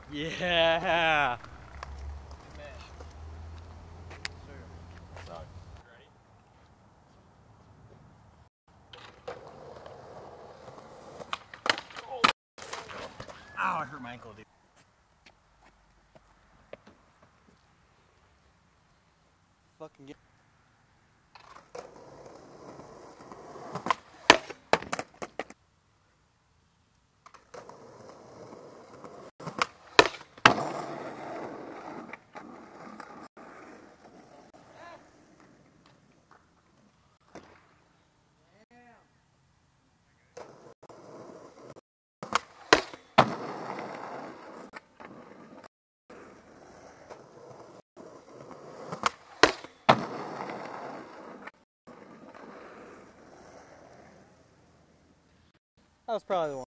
Yeah. Ow, I hurt my ankle, dude. Fucking get. That was probably the one.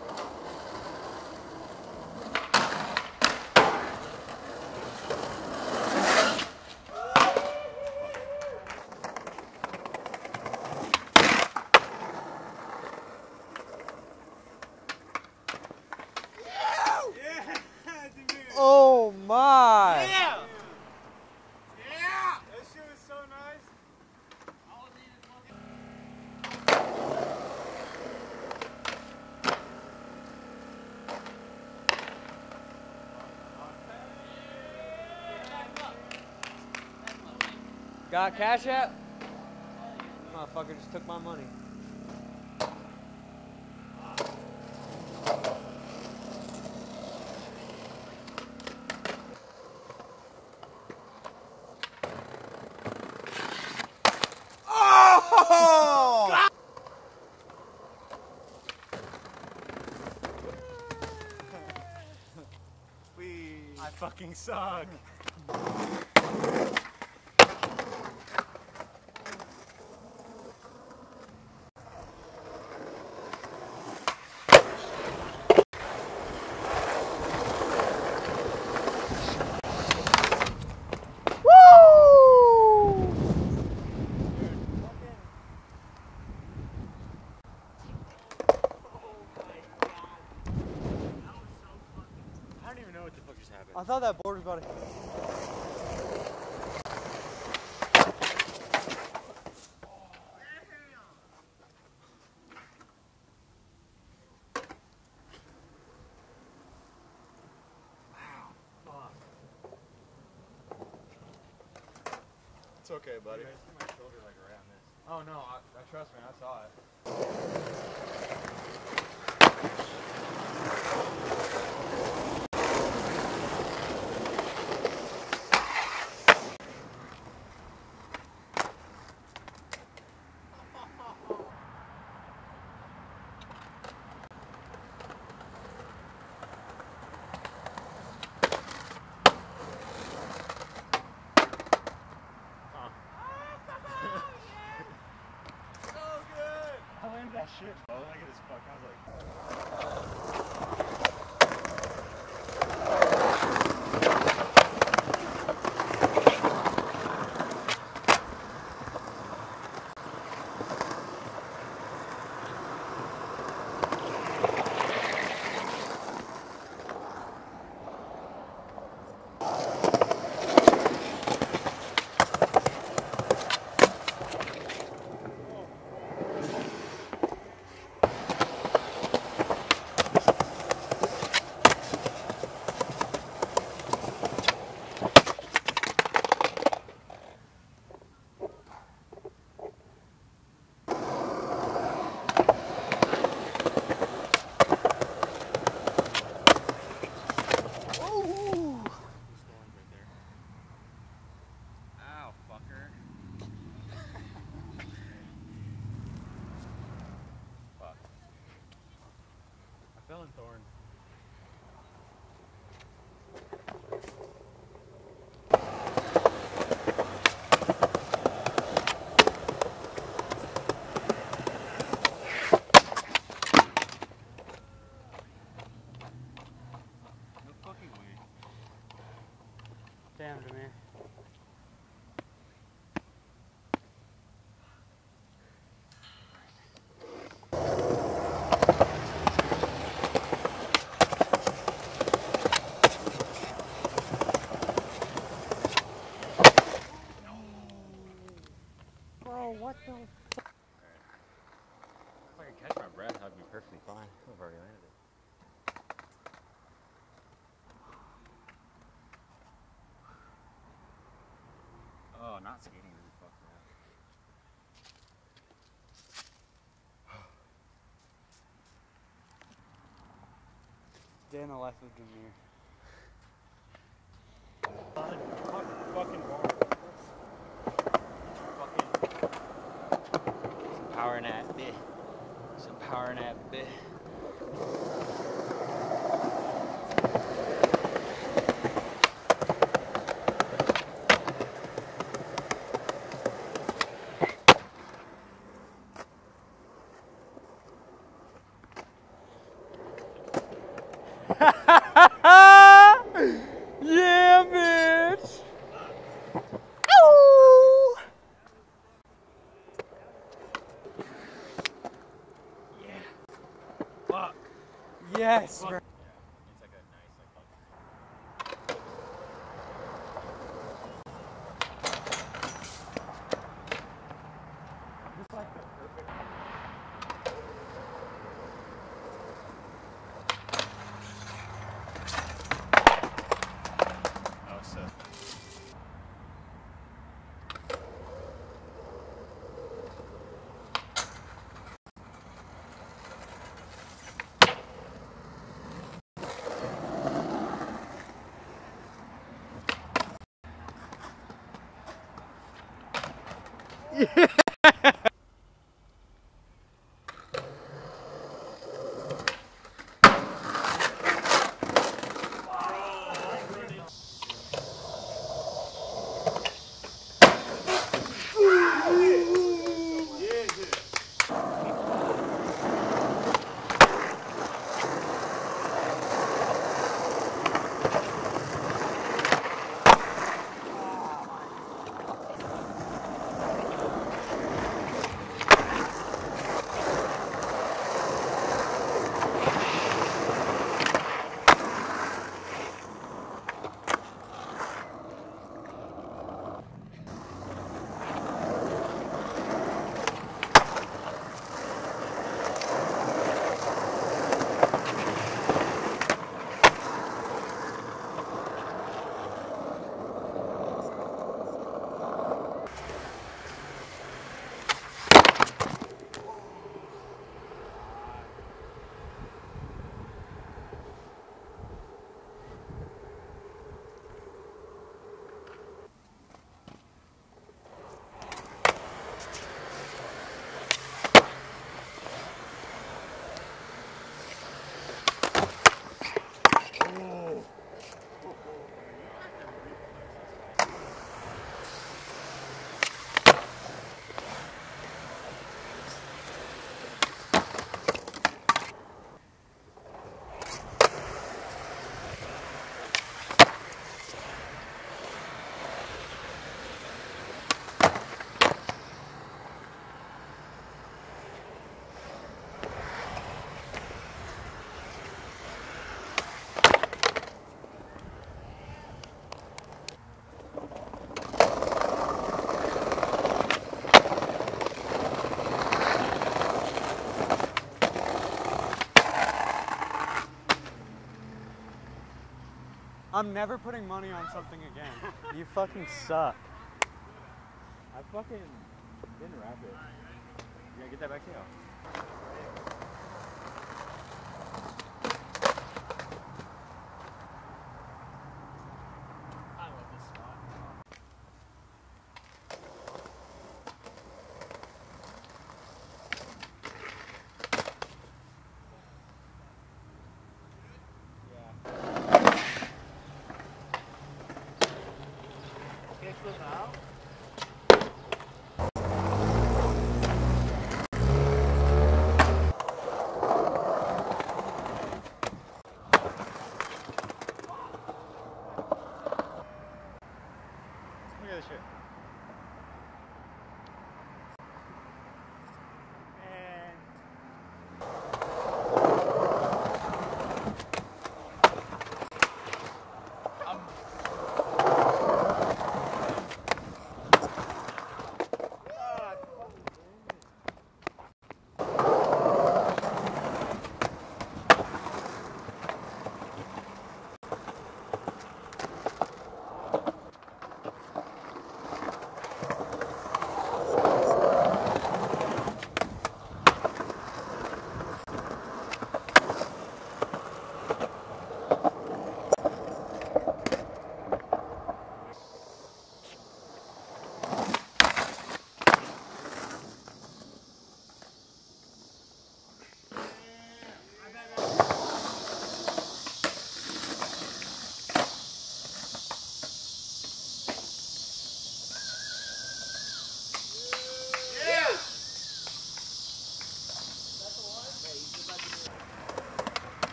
Oh my! Yeah! Yeah! That shit was so nice. Got cash app? Motherfucker just took my money. Oh! I fucking suck. I thought that board was about to. It's okay, buddy. My shoulder like around this. Oh no, trust me, I saw it. That shit, bro. Look at this fuck. I was like. Thorn. No fucking way. Damn, Damier. not skating really fucked around. Day in the life of Damier. Fucking ball. Some power in that bit. Some power in that bit. Yeah, bitch! Ow! Yeah. Fuck. Yes, bro. Yeah, it's like a nice like just like the perfect. Oh, so. I'm never putting money on something again. You fucking suck. I fucking didn't wrap it. You gotta get that back to you. I love this spot. Can't flip out.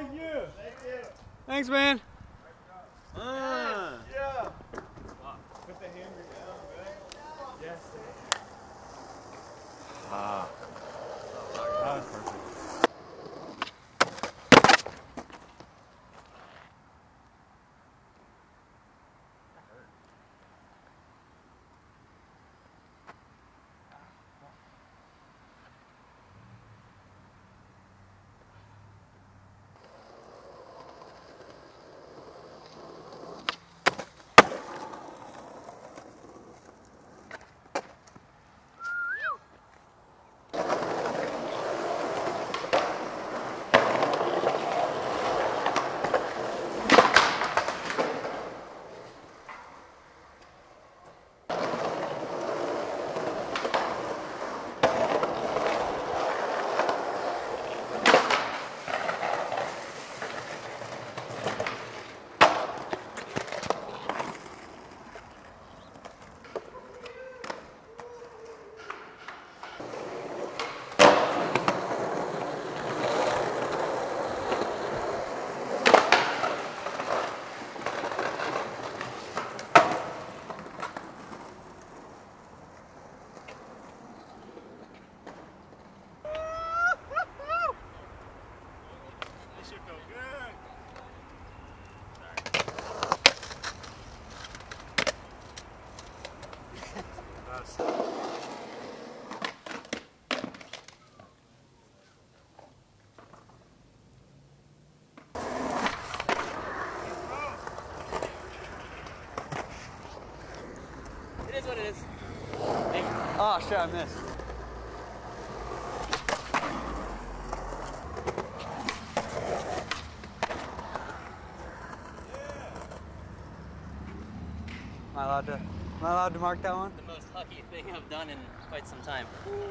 Thank you. Thank you. Thanks, man. Yeah. Put the hammer down, right? Yes. Ah. That was perfect. It is what it is. Oh shit, I missed. Am I allowed to mark that one? The most hucky thing I've done in quite some time.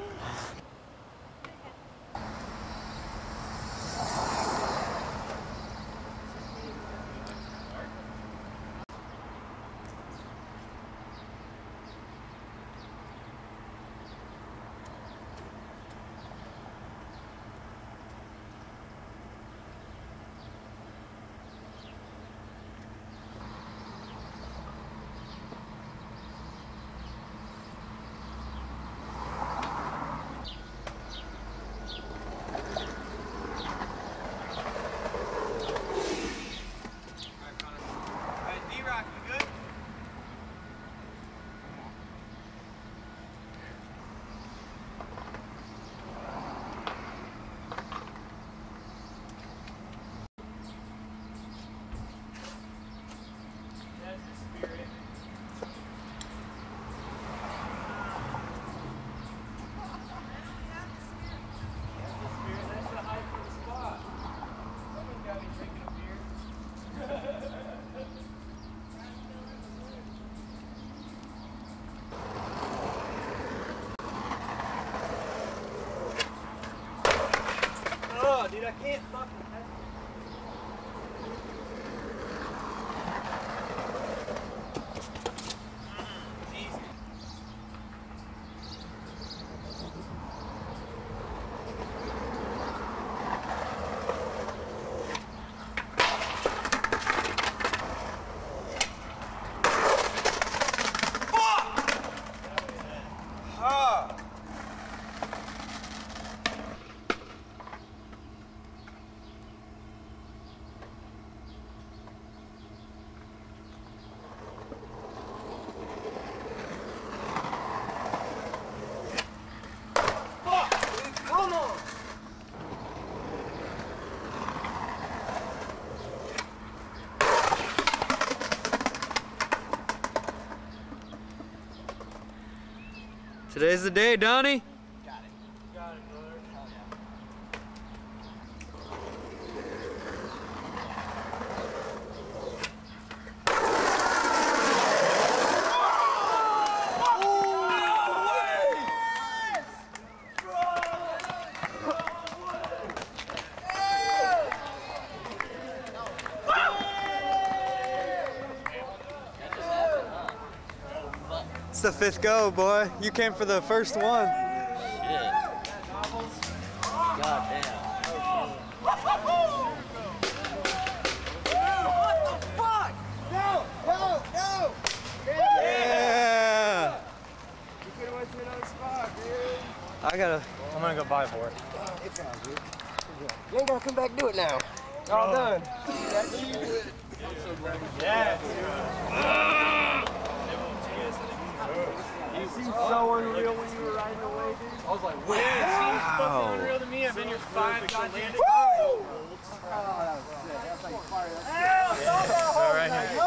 Oh, dude, I can't fucking catch Today's the day, Donnie. Got it, brother. Hell yeah. It's the 5th go, boy. You came for the first one. Shit. God damn. I'm gonna go buy for it. It's all good. You ain't gotta come back and do it now. It's all done. Yeah. You seemed so unreal when you were riding away, dude. I was like, wait, it seems fucking unreal to me. I've been here 5 goddamn times. Oh, that was sick. That's like fire. All right here.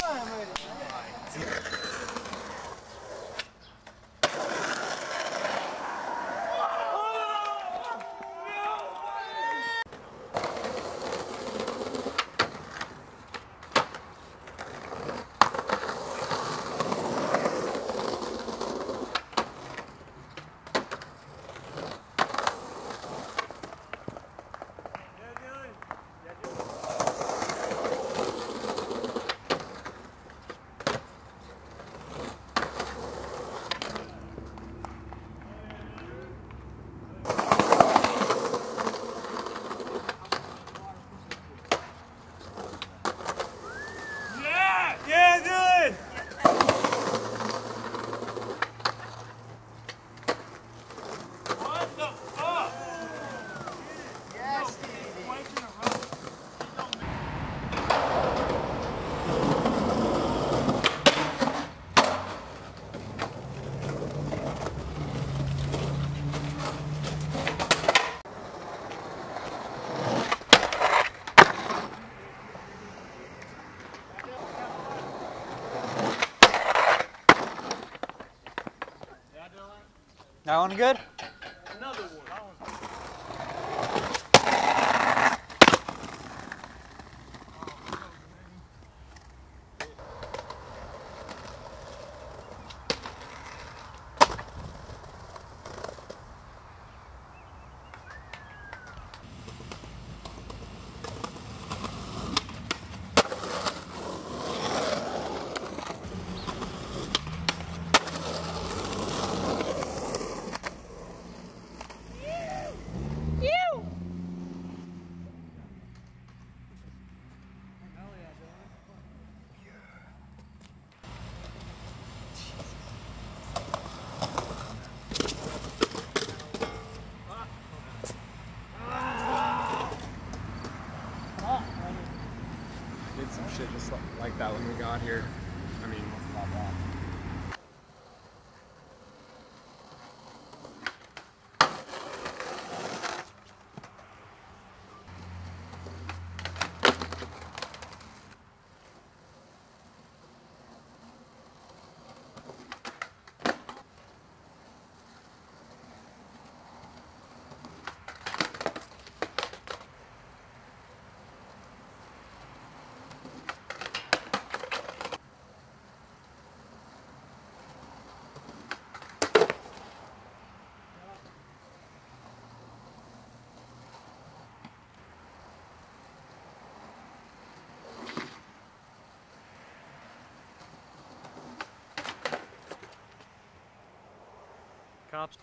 That one good? Another one. Did some shit just like that when we got here. I mean, not bad. Cops.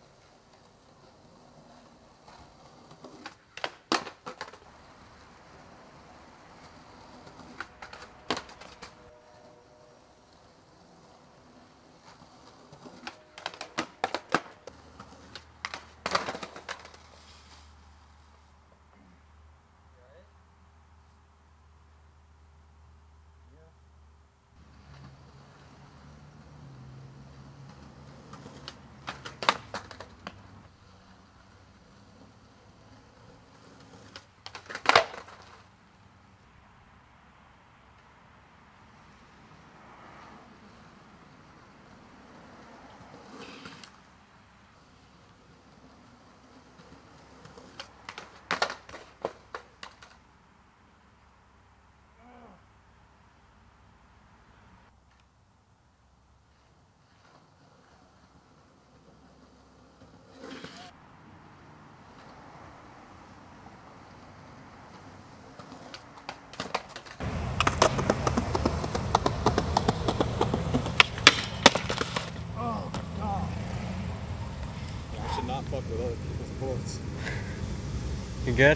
Not fuck with other people's bullets. You good?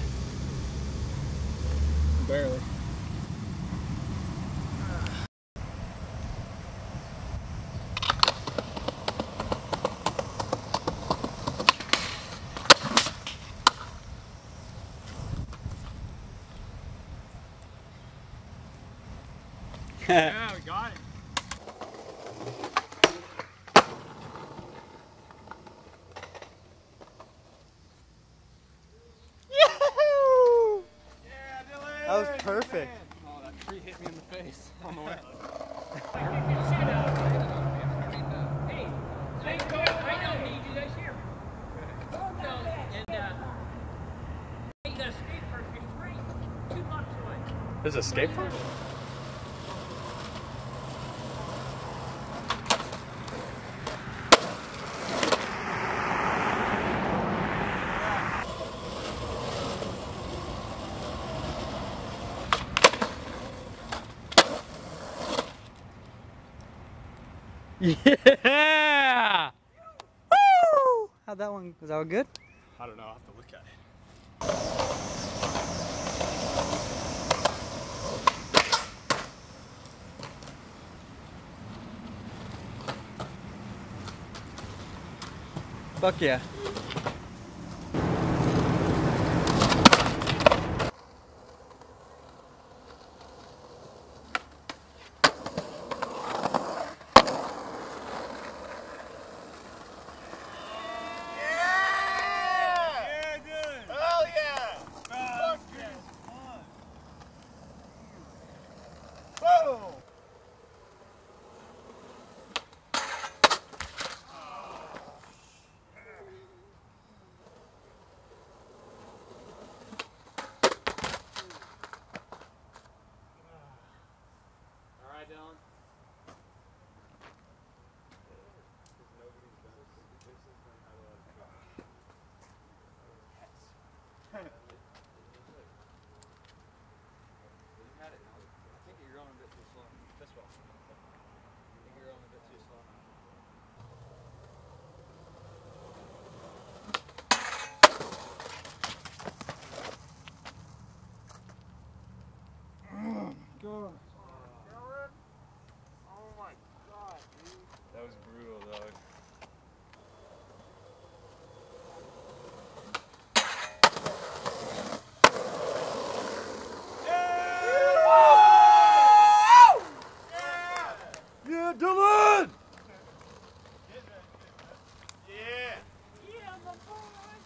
Barely. Yeah, we got it. Yahoo! Yeah, Dillon! That was perfect. Oh, that tree hit me in the face on the way. There's a skate park? Yeah! Woo! How'd that one? Was that one good? I don't know, I'll have to look at it. Fuck yeah. Dillon. I think you're going a bit too slow. This way. I think you're going a bit too slow now. God. Oh my God, dude. That was brutal, dog. Yeah, Dillon! Yeah! Yeah, my boy!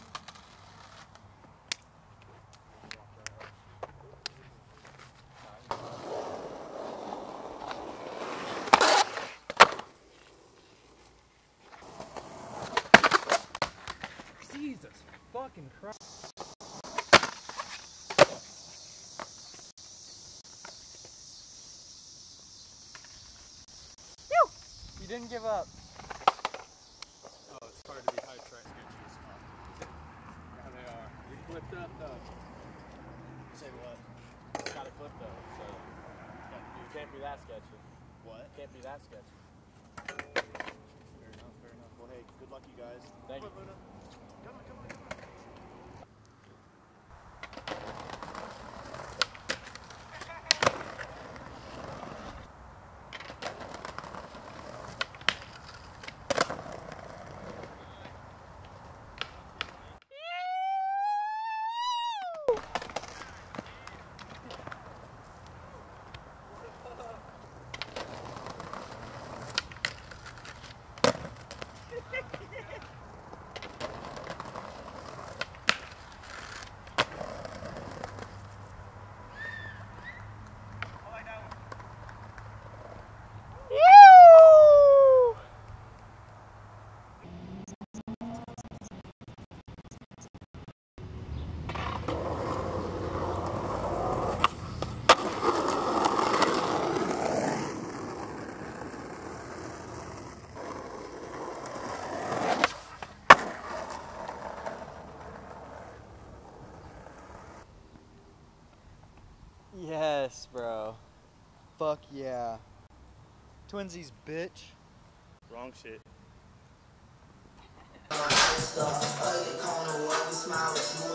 Jesus fucking Christ. You didn't give up. Oh, it's hard to be high track sketchy as fuck. Yeah, they are. You flipped up though. You say what? Gotta clip though, so you can't be that sketchy. What? Can't be that sketchy. Fair enough, fair enough. Well, hey, good luck, you guys. Thank you. Come on, come on, come on. Yes, bro. Fuck yeah. Twinsies, bitch. Wrong shit.